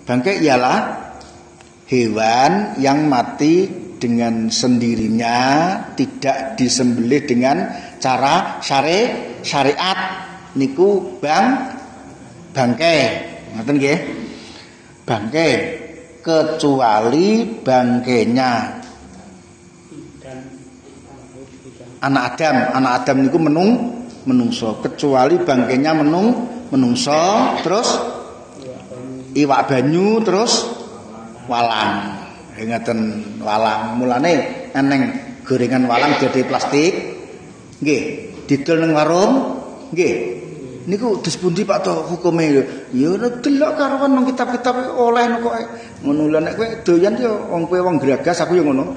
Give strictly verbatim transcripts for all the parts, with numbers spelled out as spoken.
Bangkai ialah hewan yang mati dengan sendirinya, tidak disembelih dengan cara syari syariat niku bang bangkai. Ngoten nggih. Bangkai kecuali bangkainya anak Adam, anak Adam niku menung menungso, kecuali bangkainya menung menungso, terus iwak banyu, terus walang. Ingatan walang. Mulane eneng gorengan walang jadi plastik. Nggih, didol nang warung. Nggih. Niku disepundi Pak to hukume ya. Ya delok karuan nang kitab-kitab oleh kok ngono. Lah nek kowe doyan ya wong kowe wong gragas aku ya ngono.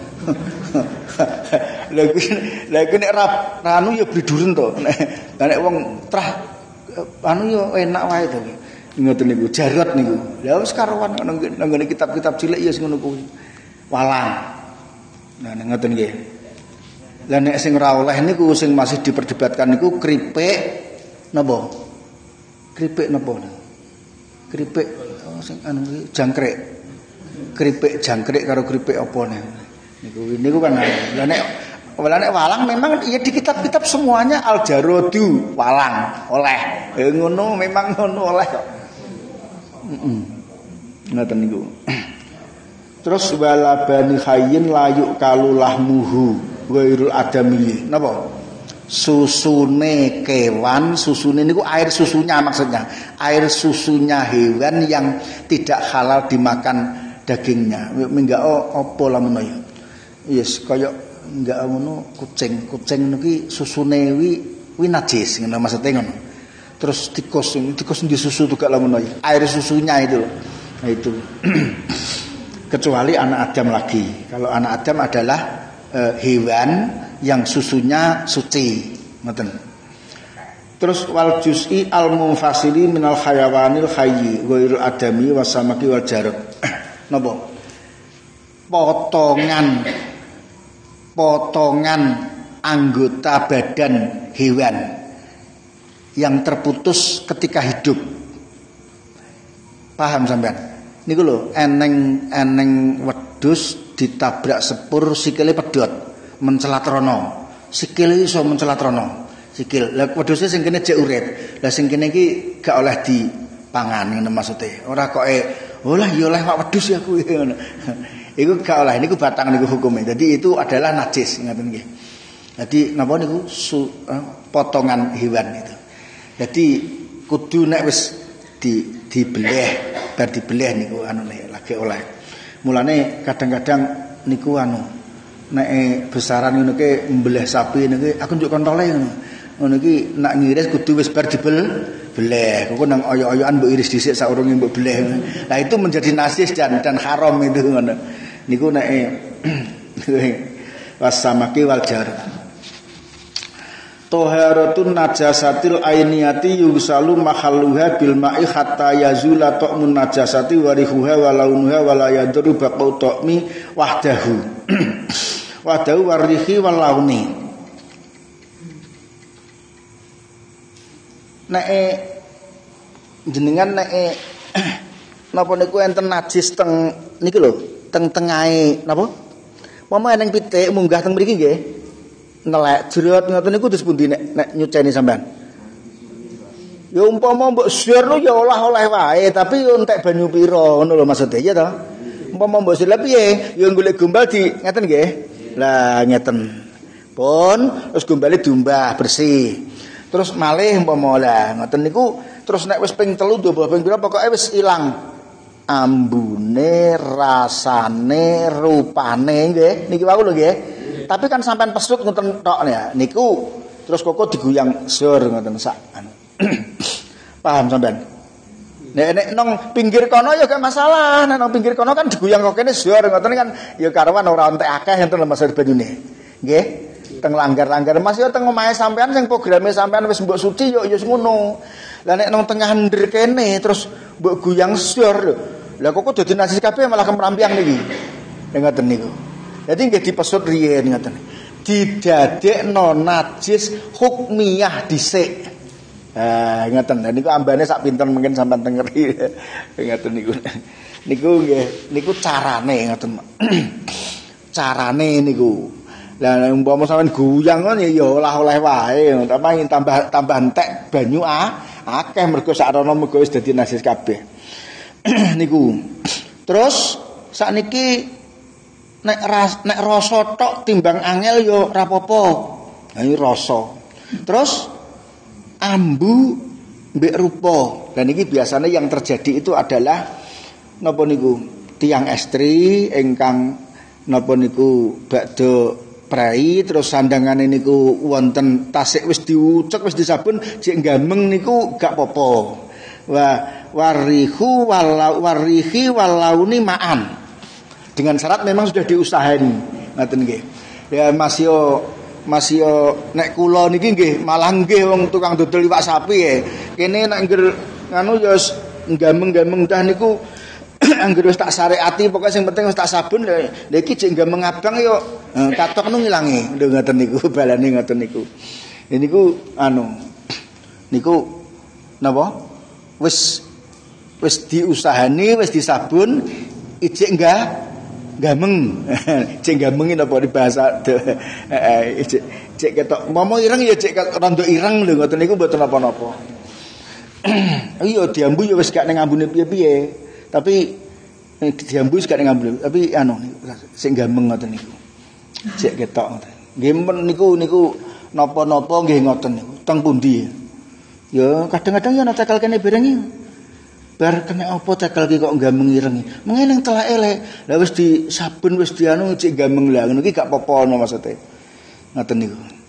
Lah kuwi lah kuwi nek ra anu ya bliduren to. Nek nek wong trah anu ya enak wae to. Ngoten niku jarot niku. Lah wis karuan nang nang kitab-kitab cilik ya ngono kuwi. Walang. Nah ngoten nggih. Lah nek sing ora oleh niku sing masih diperdebatkan niku kripik napa? Kripik napa? Kripik oh, sing anu jangkrik. Kripik jangkrik karo kripik apa niku. Niku kan lah nek lah nek walang memang ya di kitab-kitab semuanya al jarodu walang oleh. Eh ngono memang ngono oleh kok. Heeh. Ngoten niku. Terus wala bani khayyin layuk kalulah muhu ghairul adami. Napa? Susune kewan, susune niku air susunya maksudnya. Air susunya hewan yang tidak halal dimakan dagingnya. Enggak apa lamun ya. Yes, kaya enggak ngono kucing. Kucing niki susune wi wi najis ngono maksudnya ngono. Terus tikus, tikus di susu juga lamun ya. Air susunya itu. Nah itu. Kecuali anak Adam lagi. Kalau anak Adam adalah e, hewan yang susunya suci, ngoten. Terus wal juz'i al munfasili minal hayawanil hayyi ghairul adami wasamaki wal jarad. Napa? Potongan potongan anggota badan hewan yang terputus ketika hidup. Paham sampean? Niku lho, eneng eneng wedhus ditabrak sepur sikile pedhot, mencelatrono. Sikile iso mencelatrono. Sikil. Lah wedhuse sing kene jek urip. Lah sing kene iki gak oleh dipangan ngono maksude. Ora kok e, "Oh lah ya oleh Pak wedhus ya kuwi." Ngono. Iku gak oleh, niku batang niku hukume. Jadi itu adalah najis ngoten nggih. Jadi napa niku su, uh, potongan hewan itu. Jadi kudu nek wis di dibeleh, bar dibeleh niku anune lagi oleh. Mulane kadang-kadang niku anu nek besaran ngono ki mbeleh sapi niki aku njuk kontole ngono. Ngono iki nak ngiris kudu wis bar dibel beleh. Kok nang oyo-oyoan mbok iris dhisik saurunge mbok beleh. Lah itu menjadi najis dan dan haram itu ngono. Niku nek wasamaki wal jar. Toharatun najasatil ainiyati yusalu mahalluha bil ma'i hatta yazula ta'mun najasati wa rihuha wa launuha wa la yadru baqau ta'mi wahdahu. Wahdahu warihi wal launi. Nek jenengan nek napa niku enten najis teng niki lho, teng tengahe napa? Mama ning pitik munggah teng mriki nggih. Nelek jerot ngoten niku terus pundi nek nek nyuceni sampean. Ya umpama mbok syur lu ya olah-oleh wae, tapi yo entek banyu pira ngono lho maksude ya to. Umpama mbok syur piye? Ya golek gombal di ngeten nggih. Lah ngeten. Pun terus gombale diumbah bersih. Terus malih umpama lah ngoten niku terus nek wis ping telu ndobah ping pira pokoke wis ilang ambune, rasane, rupane nggih. Niki wau lho nggih. Tapi kan sampean pesut ngoten tok ya. Niku terus koko diguyang sur ngoten sak anu. Paham sampean? Nek nek nang pinggir kono ya gak masalah. Nek nang pinggir kono kan diguyang kok kene sur ngoten kan ya karuan ora entek akeh enten masalah banyune. Nggih. Teng langgar-langgar Mas ya teng omahe sampean sing programe sampean wis mbok suci yo ya ngono. Lah nek nang tengah ndir kene terus mbok guyang sur lho. Lah kok dadi najis kabeh malah kemrampiang niki. Ngoten niku. Jadi nggih dipesut riyen ngoten. Didadekno najis hukmiyah dhisik. Ah, ngoten. Niku ambane sak pinten mungkin sampean tengeri. Ngoten niku. Niku nggih, niku carane ngoten. Carane niku. Lah umpama sampean guyang kan ya olah-oleh wae, tapi tambah tambah entek banyu ah, akeh mergo sakrono mergo wis dadi najis kabeh. Niku. Terus sakniki nek ras, nek rasa tok timbang angel ya ora apa-apa. Nah iki rasa. Terus ambu mbek rupa. Dan iki biasanya yang terjadi itu adalah napa niku? Tiang estri ingkang napa niku bakda prai terus sandangane niku wonten tasik wis diucek wis disabun jek gameng niku gak apa-apa. Wa warihu walau warihi walauni ma'an. Dengan syarat memang sudah diusahani. Ngoten nggih. Ya Mas yo Mas yo nek kula niki nggih malah nggih wong tukang dodol iwak sapi ya. Kene nek ngger nganu yo gameng-gameng dah niku angger wis tak syariati pokoke sing penting wis tak sabun lha iki jek gameng abang yo katok nu ngilangi. Lho ngoten niku balane ngoten niku. Niku anu niku napa? Wis wis diusahani, wis disabun ijek enggak gameng. Cek gameng napa di bahasa heeh cek cek ketok momo ireng ya cek rondo ireng lho ngoten niku mboten napa-napa. Iya diambu ya wis gak ning ambune piye-piye. Tapi diambu wis gak ning ambune tapi anu sing gameng ngoten niku. Cek ketok ngoten. Nggih niku niku napa-napa nggih ngoten niku. Teng pundi? Ya kadang-kadang ya ana cekel kene bareng iki. Bar kena apa cekel ki kok gameng ireng. Mengeneng telak elek. Lah wis disabun wis dianu cek gameng lah ngono iki gak apa-apa no maksude. Ngoten niku.